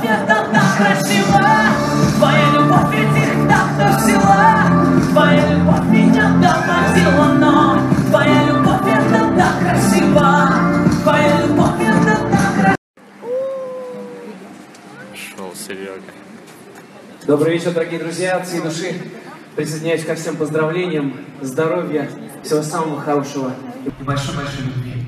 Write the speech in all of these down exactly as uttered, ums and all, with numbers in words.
любовь это так красиво, твоя любовь ведь их так взяла, твоя любовь меня тормозила, но твоя любовь это так красиво, твоя любовь это так красиво. Шел Серега. Добрый вечер, дорогие друзья, от всей души присоединяюсь ко всем поздравлениям, здоровья, всего самого хорошего и большой-большой любви.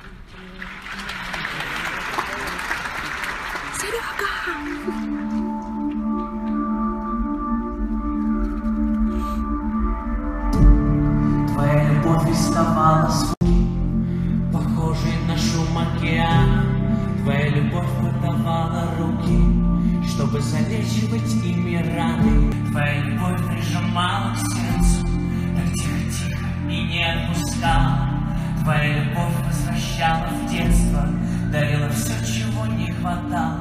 Твоя любовь издавала звуки, похожие на шум океана. Твоя любовь подавала руки, чтобы залечивать ими раны. Твоя любовь прижимала к сердцу, так тихо-тихо и не отпускала. Твоя любовь возвращала в детство, дарила все, чего не хватало.